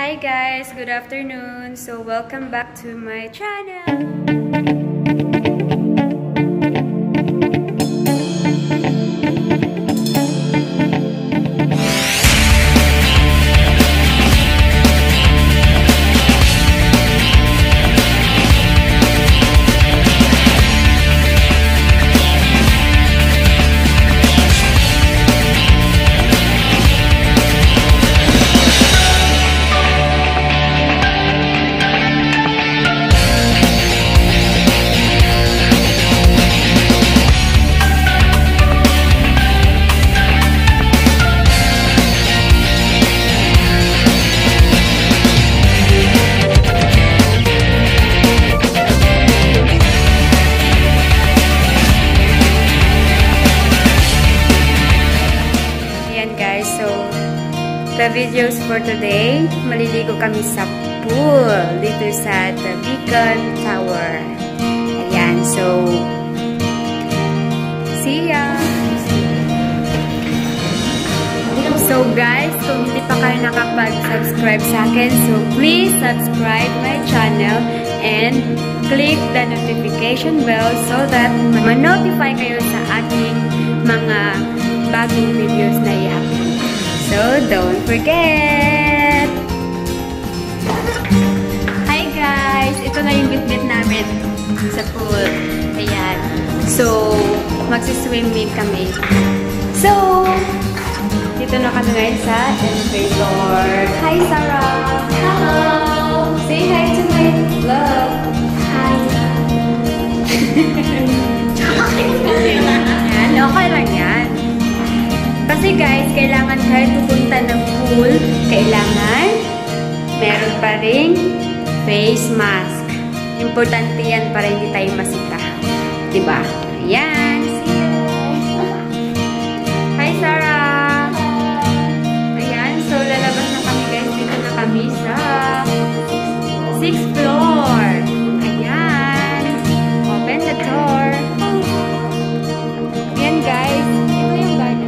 Hi guys, good afternoon. So welcome back to my channel. The videos for today, maliligo kami sa pool dito sa The Beacon Tower. Ayan, so see ya! So guys, kung hindi pa kayo nakapag-subscribe sa akin, so please subscribe my channel and click the notification bell so that ma-notify kayo sa aking mga bagong videos na i-upload. So, don't forget! Hi guys! Ito na yung bit-bit namin sa pool. Ayan. So, magsiswimming kami. So, dito na kami ngayon sa elevator. Hi Sarah! Hello! Say hi to my love! Hi! Ayan, okay lang yan. Kasi guys, kailangan kahit pupunta ng pool, kailangan meron pa rin face mask. Importante yan para hindi tayo masita. Diba? Ayan. See you. Hi, Sarah. Ayan. So, lalabas na kami guys. Dito na kami sa 6th floor. Ayan. Open the door. Ayan guys. Ito yung garden.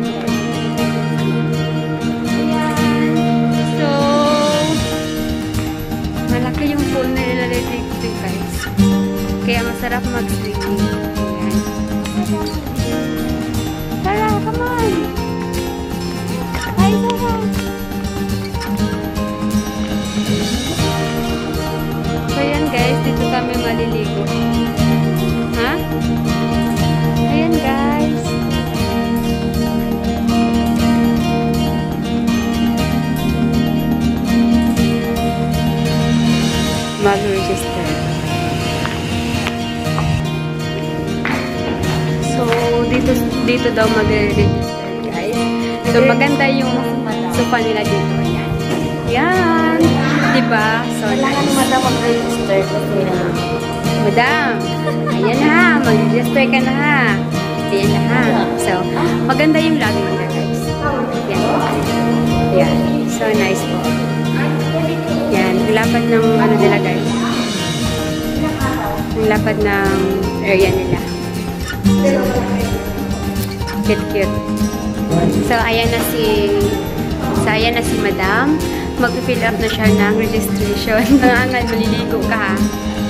Kaya masarap mag-swimming. Sarah, come on! Hi, Sarah! So, yan guys. Dito kami maliligo. Ha? Ayan guys. Mag-register. So, dito daw mag-register, guys. So, maganda yung sofa nila dito. Ayan. Ayan. Diba? So, kailangan madam mag-register kasi madam, ayan na ha. Mag-register ka na ha. Ayan na ha. So, maganda yung lobby nila, guys. Ayan. Ayan. So, nice po. Ayan. Lapad ng ano nila, guys. Lapad ng area nila. Cute. So, ayan na si Madam. Mag-fill up na siya ng registration. Nangangal, maliligo ka ha.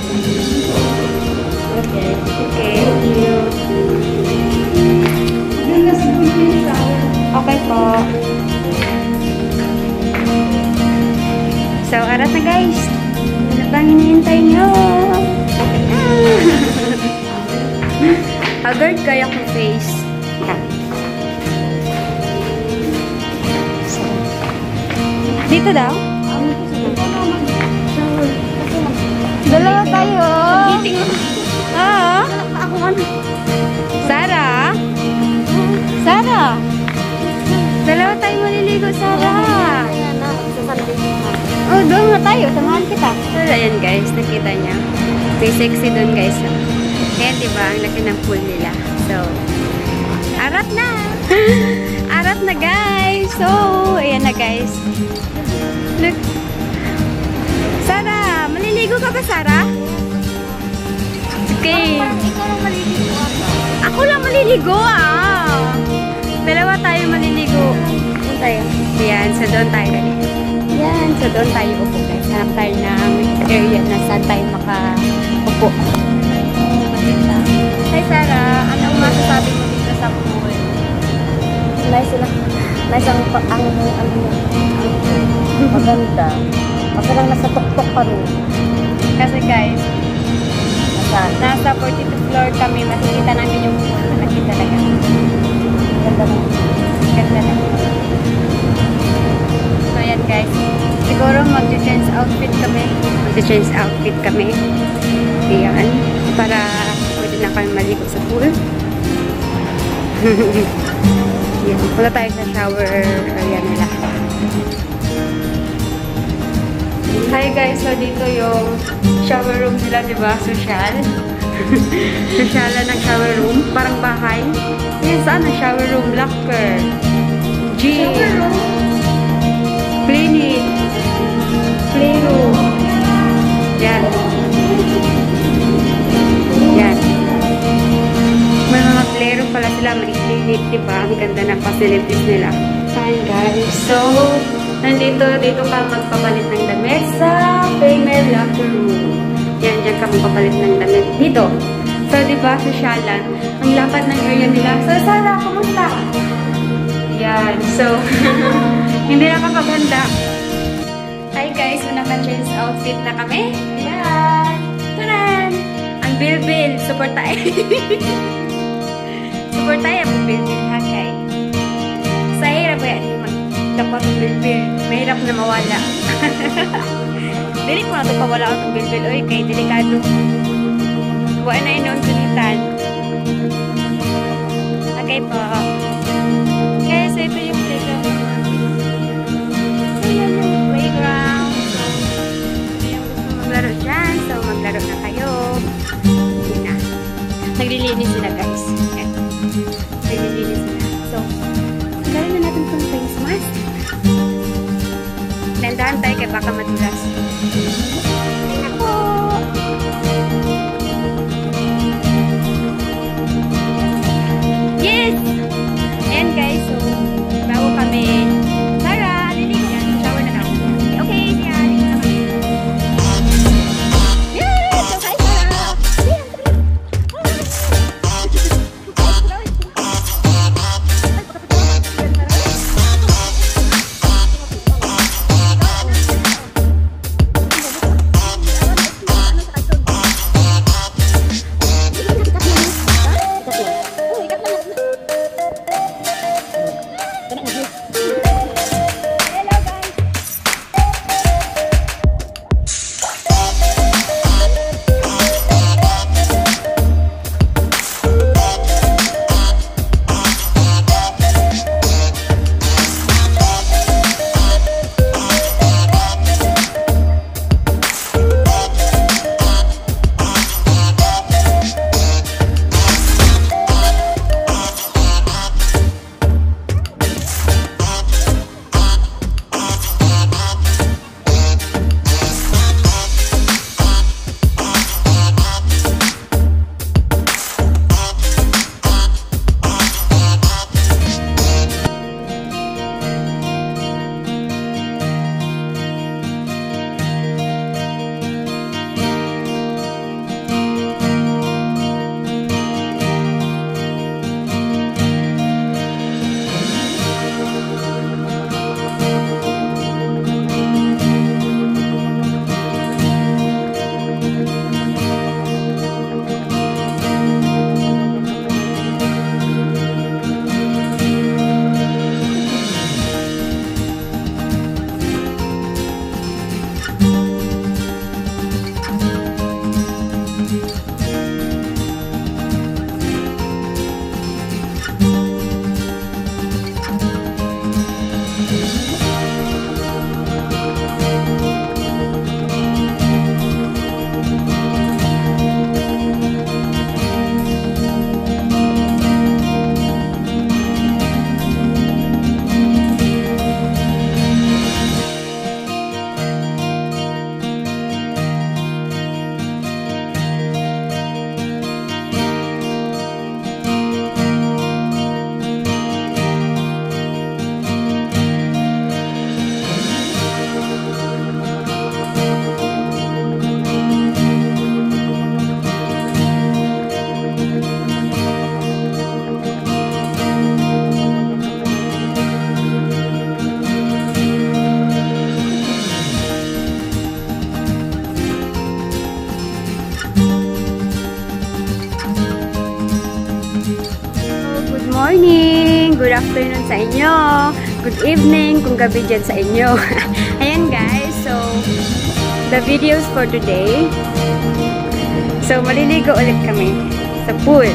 okay. Thank you. Okay po. So, arat na guys. Ano bang hinihintay nyo? Haggard kaya kong face. Dito daw? Dalawa tayo. Sarah? Sarah? Dalawa tayo maliligo, Sarah. Oh, doon nga tayo. Samahan kita. So, ayan guys. Nakita niya. May sexy doon guys. Ayan, diba? Ang laki ng pool nila. So, arat na! Arat na, guys! So, ayan na, guys. Look. Sarah! Maliligo ka ba, Sarah? Okay. Ikaw lang maliligo ako. Ako lang maliligo, ah! Dalawa tayo maliligo. Doon tayo. Ayan, so doon tayo. Ayan. Yan. So, doon tayo upo guys. Hanap tayo ng area na saan tayo makaupo. Hi, Sarah. Anong masasabi mo dito sa pool? Nice sila. Nice ang maganda. Kasi lang nasa tuktok pa rin. Kasi guys, Nasaan? nasa 42th floor kami. Makikita namin yung pool. Malaki talaga. Ganda mo. Ganda na. So, ayan guys. Siguro mag-change outfit kami. Mag-change outfit kami. Ayan. Para pwede na kami maligo sa pool. Ayan. Punta tayo sa shower area nila. Hi guys. So, dito yung shower room nila, diba? Social. Social ng shower room. Parang bahay. Yan, saan ang shower room? Locker. Gym. Shower room? Clinic. Playroom. Yan. Yan. May mga playroom pala sila. May clinic, diba? Ang ganda ng facilities nila. Hi guys. So, dito ka magpapalit ng damit sa female locker room. Yan, dyan ka magpapalit ng damit. Dito. So, diba, sosyalan, ang lapad ng area nila. So, Sarah, kumusta? Yan. So, hindi na kapaganda. Hi guys, so naka-change outfit na kami. Yan. Taran! Ang bilbil. Support tayo. Support tayo ang bilbil, ha, kay? Sa hirap yan. Magdapat ang bilbil. Mahirap na mawala. Dili ko na ito pawala ang bilbil. Uy, kay delikado. Buwan na inoon sunitan. Okay po. Guys, so ito yung playground. Ayan yung playground. So, ito yung gusto maglaro dyan. So, maglaro na kayo. Hindi na. Naglilinis sila, guys. Ayan. Naglilinis sila. So, gawin na natin itong face mask. Landahan tayo kaya baka madulas. Ayan po. Yes! Ayan guys, so bago kami Sarah, lilig yan, shower na lang. Okay, siya, lilig na kami. Yes! So hi Sarah! afternoon sa inyo. Good evening kung gabi dyan sa inyo. Ayan guys, so the videos for today. So maliligo ulit kami sa pool.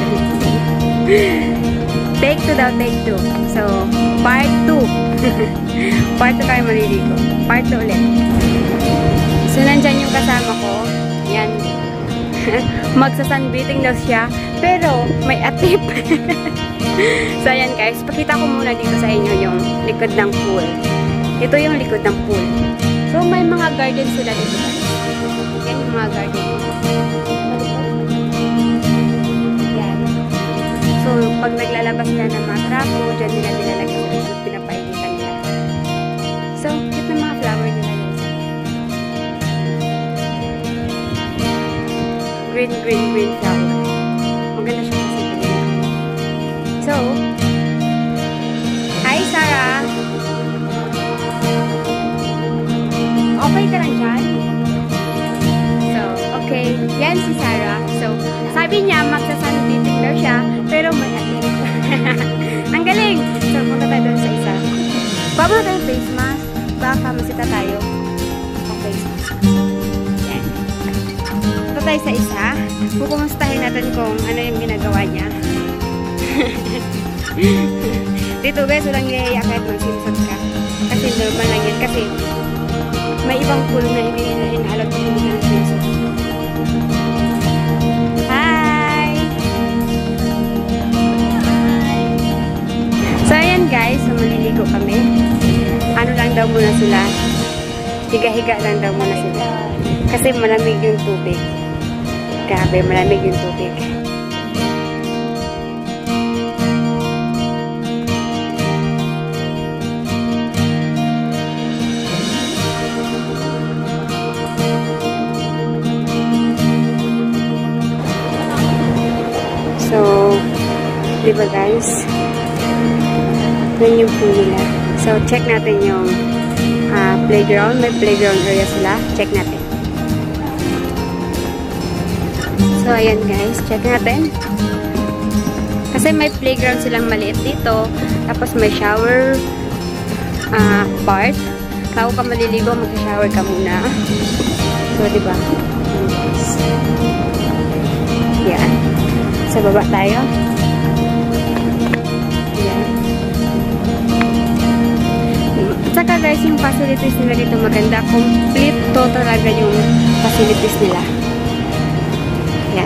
Take 2 daw, take 2. So part 2. Part 2 kayo maliligo. Part 2 ulit. So nandyan yung kasama ko. Yan. Magsa-sunbathing daw siya. Pero may atip. So ayan guys, pakita ko muna dito sa inyo yung likod ng pool. Ito yung likod ng pool. So may mga garden sila dito guys. Yan yung mga garden. Yan. So pag naglalabas sila ng mga trapo, dyan nila nilalagay sa likod, pinapainitan nila. So cute na mga flower nila guys. Green flower. Maganda siya kasi green. So, hi Sarah! Okay ka lang dyan? So, okay. Yan si Sarah. So, sabi niya magsa-sunbathing daw siya, pero may atip. Ang galing! So, punta tayo doon sa isa. Baka mo tayo face mask. Baka masita tayo. Face mask. Yan. Punta tayo sa isa. Pupumustahin natin kung ano yung ginagawa niya. Dito guys, walang yaya kahit magsimusot ka. Kasi normal lang yan. Kasi may ibang pool na hindi na inaalot kung hindi ka nagsimusot. Hi! So ayan guys, so maliligo kami. Ano lang daw muna sila. Higa-higa lang daw muna sila. Kasi malamig yung tubig. Grabe, malamig yung tubig. So, diba guys? Yan yung pool nila. So, check natin yung playground. May playground area sila. Check natin. So, ayan guys. Check natin. Kasi may playground silang maliit dito. Tapos may shower part. Kaya ka maliligo, mag-shower ka muna. So, diba? Yan. Sa baba tayo. Yan. Saka guys, yung facilities nila dito maganda. Complete to talaga yung facilities nila. Yan.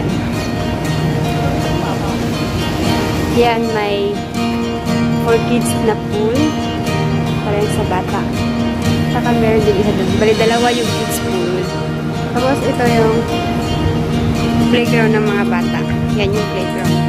Yan, may for kids na pool. Para sa bata. Saka meron din isa doon. Bali, dalawa yung kids pool. Tapos ito yung playground ng mga bata. Yan yung playground.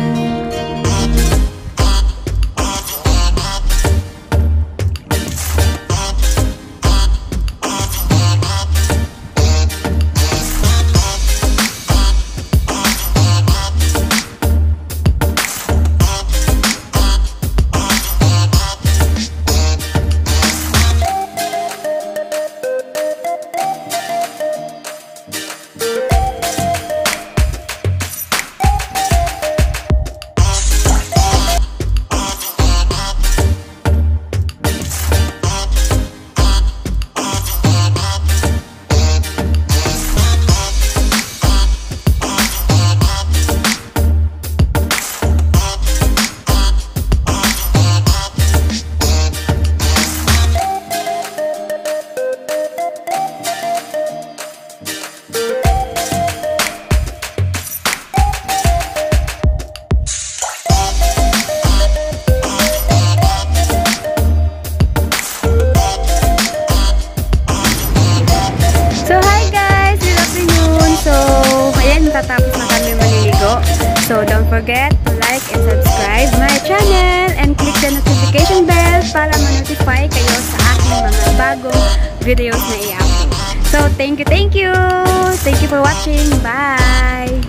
Tatapos na kami maliligo. So, don't forget to like and subscribe my channel and click the notification bell para ma-notify kayo sa aking mga bagong videos na i-upload. So, thank you, thank you! Thank you for watching. Bye!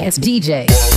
as DJ.